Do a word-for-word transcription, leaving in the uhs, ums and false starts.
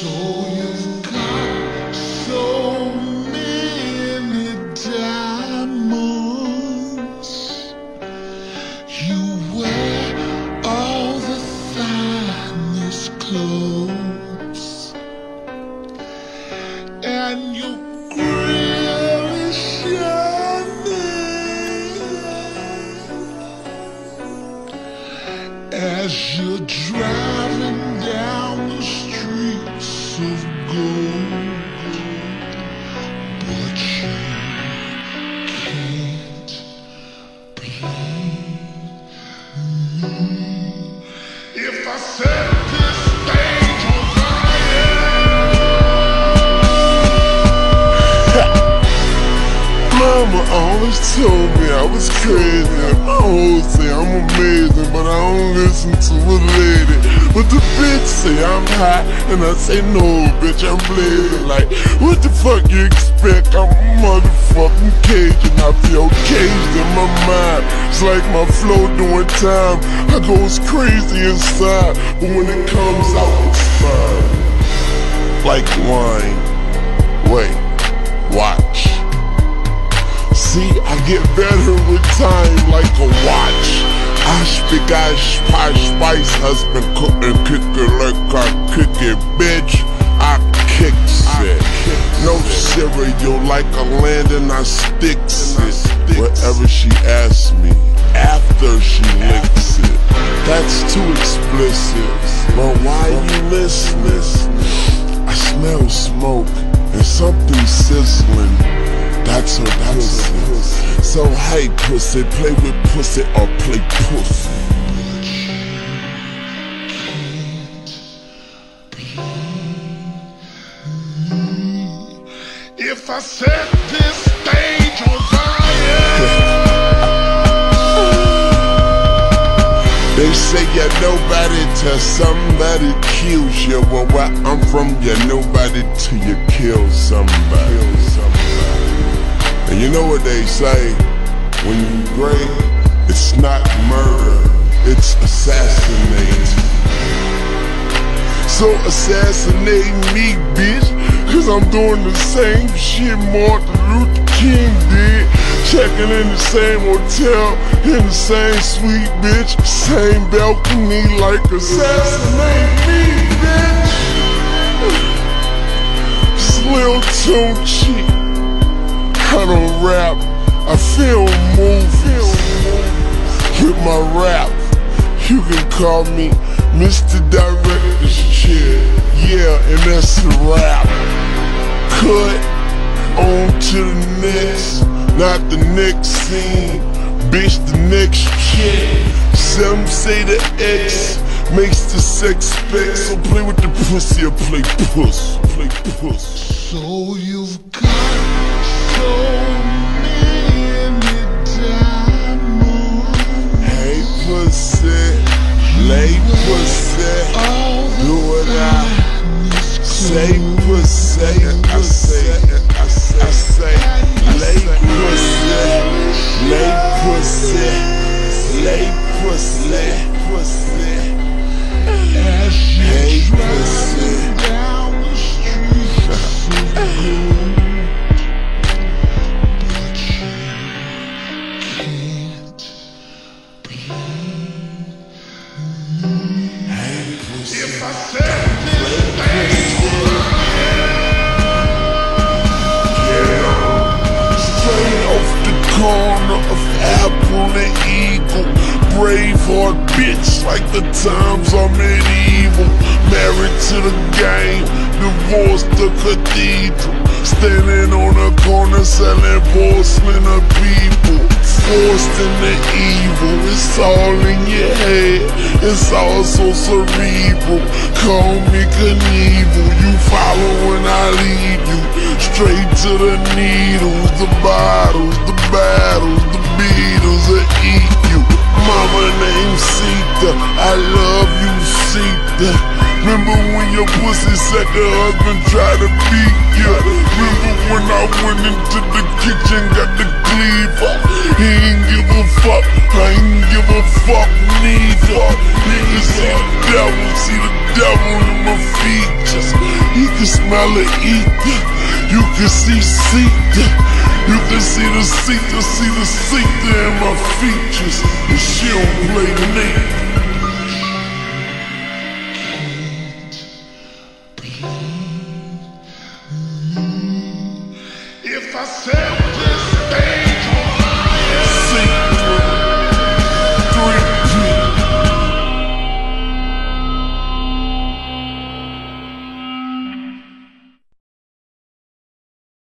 So you've got so many diamonds. You wear all the finest clothes, and your grill is shining as you're driving down the streets of gold. But you can't blame me if I set this stage on fire. Mama always told me I was crazy, and my hoes say I'm amazing, but I don't listen to a lady. But the bitch say I'm hot, and I say no, bitch, I'm blazing. Like, what the fuck you expect? I'm a motherfucking Cajun. I feel caged in my mind. It's like my flow doing time. I goes crazy inside, but when it comes out, it's fine. Like wine. Wait, watch. See, I get better with time, like a watch. I speak, I spice, spice, husband cooking, cooking like I cook it, bitch. I kicks it. No cereal, like a land and I sticks it. Whatever she asks me, after she licks it. That's too explicit, but why you listening? I smell smoke and something sizzling. That's her pussy. So hey pussy, play with pussy or play pussy. If I set this stage on fire. They say you're nobody till somebody kills you. Well, where I'm from, you're nobody till you kill somebody. And you know what they say, when you break, it's not murder, it's assassinate. So assassinate me, bitch, cause I'm doing the same shit Martin Luther King did. Checking in the same hotel, in the same suite, bitch, same balcony, like assassinate me, bitch. Slim tune cheek. I don't rap, I film movies with my rap. You can call me Mister Director's Chair. Yeah, and that's a rap. Cut on to the next, not the next scene, bitch, the next chick. Some say the X makes the sex spec, so play with the pussy or play puss, play puss. So you've got so many diamonds. Hey pussy, lay pussy, do what I say pussy, I say, I say, I say, lay pussy, lay pussy, lay pussy, lay pussy. Hey pussy. Down the street of gold. If I said this thing, straight off the corner of Apple and Eagle, Braveheart bitch, like the times are medieval. Married to the game, divorced the cathedral. Standing on a corner selling porcelain of people. Forced in the evil, it's all in your head, it's all so cerebral. Call me Knievel, you follow when I lead you. Straight to the needles, the bottles, the battles, the Beatles will eat you. Mama named Sita, I love you Sita. Remember when your pussy second husband tried to beat you? Remember when I went into the kitchen, got the cleaver? He ain't give a fuck, I ain't give a fuck neither. Niggas see the devil, see the devil in my features. He smell of ether. You can see Sita. You can see the Sita, see the Sita in my features. And she don't play me. If I said